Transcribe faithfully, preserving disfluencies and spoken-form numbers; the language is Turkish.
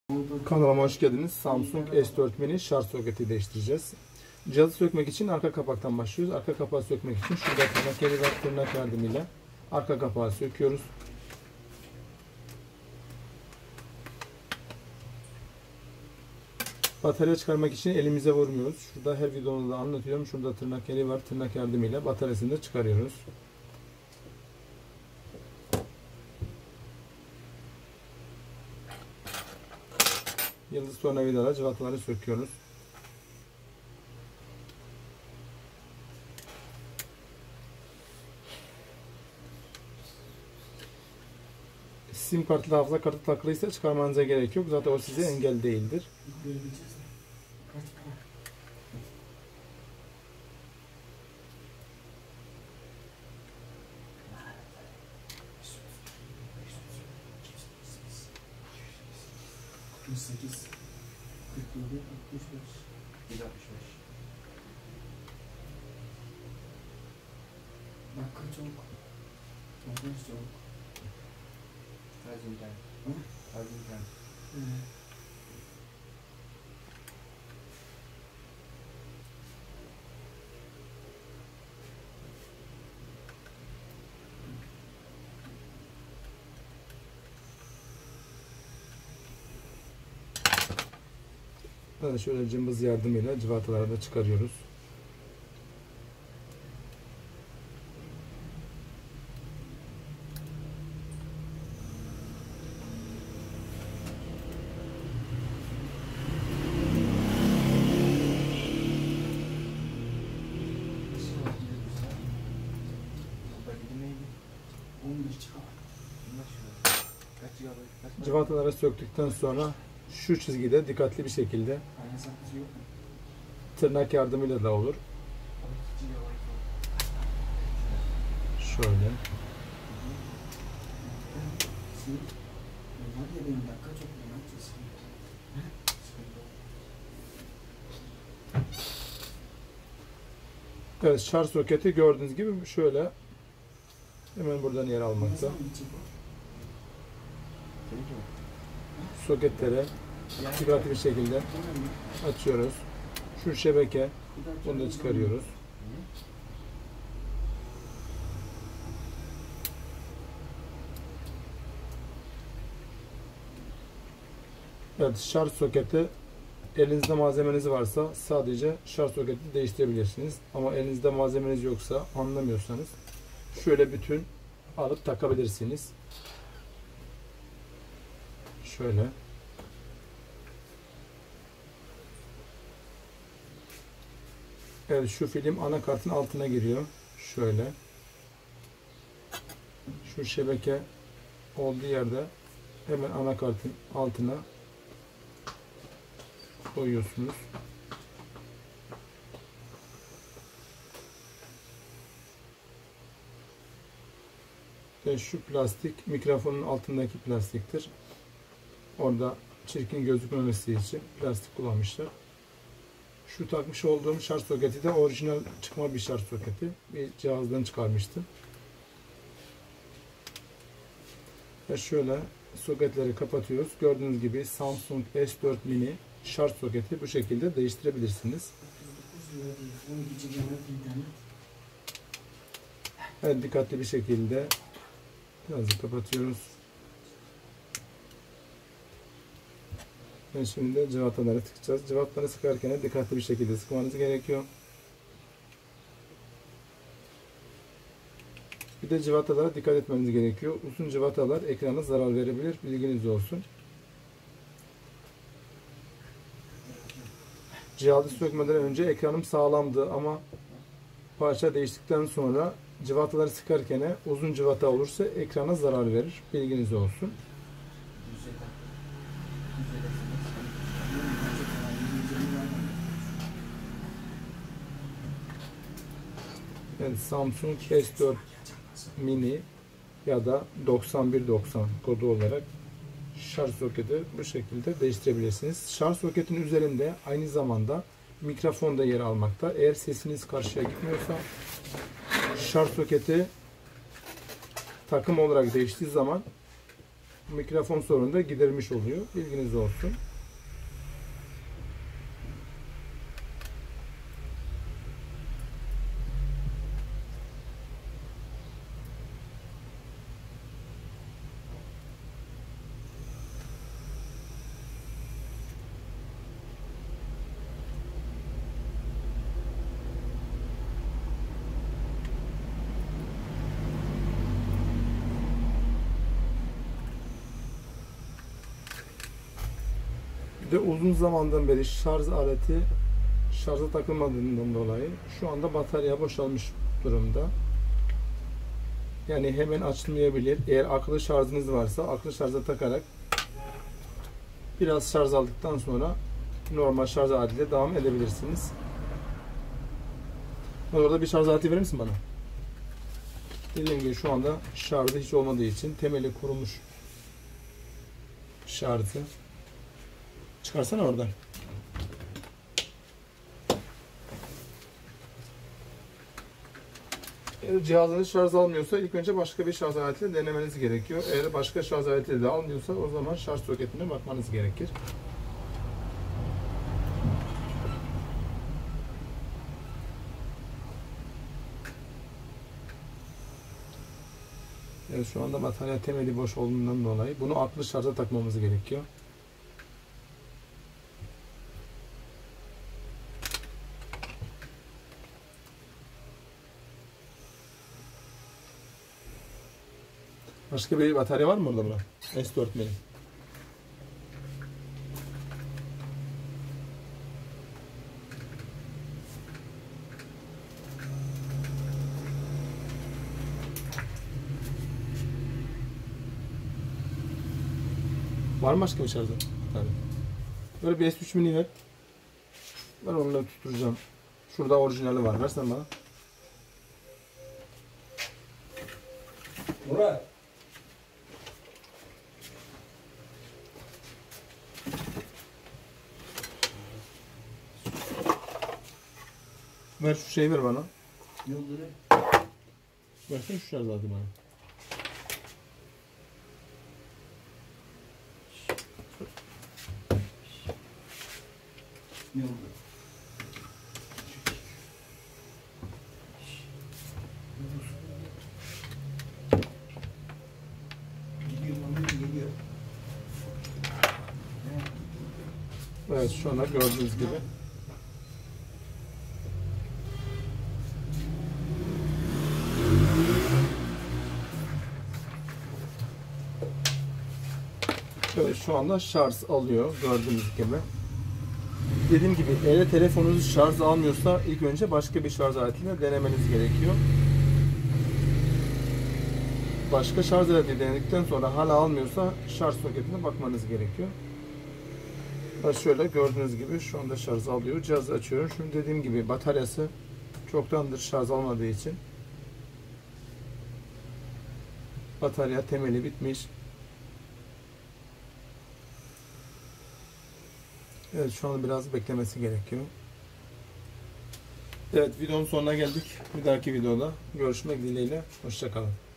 Kanalıma hoş geldiniz. Samsung S dört Mini şarj soketi değiştireceğiz. Cihazı sökmek için arka kapaktan başlıyoruz. Arka kapağı sökmek için şurada tırnak yeri var. Tırnak yardımıyla arka kapağı söküyoruz. Batarya çıkarmak için elimize vurmuyoruz. Şurada her videomda anlatıyorum. Şurada tırnak yeri var. Tırnak yardımıyla bataryasını da çıkarıyoruz. Yıldız tornavidayla cıvataları söküyoruz. Sim kartlı, hafıza kartı takılıysa çıkarmanıza gerek yok. Zaten o size engel değildir. kırk sekiz, kırk yedi, altmış beş, yüz altmış beş. Dakika çok. Çok çok. Tarzından. Hı? Tarzından. Hı. Böyle şöyle cımbız yardımıyla cıvataları da çıkarıyoruz. Cıvataları söktükten sonra şu çizgide dikkatli bir şekilde tırnak yardımıyla da olur. Şöyle. Evet, şarj soketi gördüğünüz gibi şöyle hemen buradan yer almakta. Soketleri dikkatli bir şekilde açıyoruz. Şu şebeke, bunu da çıkarıyoruz. Evet, şarj soketi, elinizde malzemeniz varsa sadece şarj soketi değiştirebilirsiniz. Ama elinizde malzemeniz yoksa, anlamıyorsanız şöyle bütün alıp takabilirsiniz. Şöyle. Evet, şu film anakartın altına giriyor. Şöyle. Şu şebeke olduğu yerde hemen anakartın altına koyuyorsunuz. Ve şu plastik mikrofonun altındaki plastiktir. Orada çirkin gözükmemesi için plastik kullanmışlar. Şu takmış olduğum şarj soketi de orijinal çıkma bir şarj soketi. Bir cihazdan çıkarmıştım. Ve şöyle soketleri kapatıyoruz. Gördüğünüz gibi Samsung S dört Mini şarj soketi bu şekilde değiştirebilirsiniz. Evet, dikkatli bir şekilde birazcık kapatıyoruz. Ve şimdi de cıvataları sıkacağız. Cıvataları sıkarken de dikkatli bir şekilde sıkmanız gerekiyor. Bir de cıvatalara dikkat etmeniz gerekiyor. Uzun cıvatalar ekrana zarar verebilir. Bilginiz olsun. Cihazı sökmeden önce ekranım sağlamdı ama parça değiştikten sonra cıvataları sıkarken uzun cıvata olursa ekrana zarar verir. Bilginiz olsun. Evet, Samsung S dört Mini ya da doksan bir doksan kodu olarak şarj soketi bu şekilde değiştirebilirsiniz. Şarj soketin üzerinde aynı zamanda mikrofon da yer almakta. Eğer sesiniz karşıya gitmiyorsa şarj soketi takım olarak değiştiği zaman mikrofon sorunu da gidermiş oluyor. Bilginiz olsun. Bir de uzun zamandan beri şarj aleti şarja takılmadığından dolayı şu anda batarya boşalmış durumda. Yani hemen açılmayabilir. Eğer akıllı şarjınız varsa akıllı şarja takarak biraz şarj aldıktan sonra normal şarj aletiyle devam edebilirsiniz. Orada bir şarj aleti verir misin bana? Dediğim gibi şu anda şarjı hiç olmadığı için temeli kurumuş şarjı. Çıkarsana oradan. Eğer cihazınız şarj almıyorsa ilk önce başka bir şarj aletiyle denemeniz gerekiyor. Eğer başka şarj aletiyle de almıyorsa o zaman şarj soketine bakmanız gerekir. Evet, şu anda batarya temeli boş olduğundan dolayı bunu akıllı şarja takmamız gerekiyor. Başka bir batarya var mı orada buna? S dört benim. Var mı başka bir şarjı? Tabii. Böyle bir S üç mini ver. Ben onunla tutturacağım. Şurada orijinali var. Versen bana. Murat. Ver şu şeyi ver bana. Ne oldu ne? Versene şu şarj aleti bana. Ne oldu? Evet, şu anda gördüğünüz gibi. Evet, şu anda şarj alıyor gördüğünüz gibi. Dediğim gibi eğer telefonunuz şarj almıyorsa ilk önce başka bir şarj aletiyle denemeniz gerekiyor. Başka şarj aleti denedikten sonra hala almıyorsa şarj soketine bakmanız gerekiyor. Ben şöyle gördüğünüz gibi şu anda şarj alıyor. Cihazı açıyorum. Şimdi dediğim gibi bataryası çoktandır şarj almadığı için batarya temeli bitmiş. Evet, şu anda biraz beklemesi gerekiyor. Evet, videonun sonuna geldik. Bir dahaki videoda görüşmek dileğiyle. Hoşça kalın.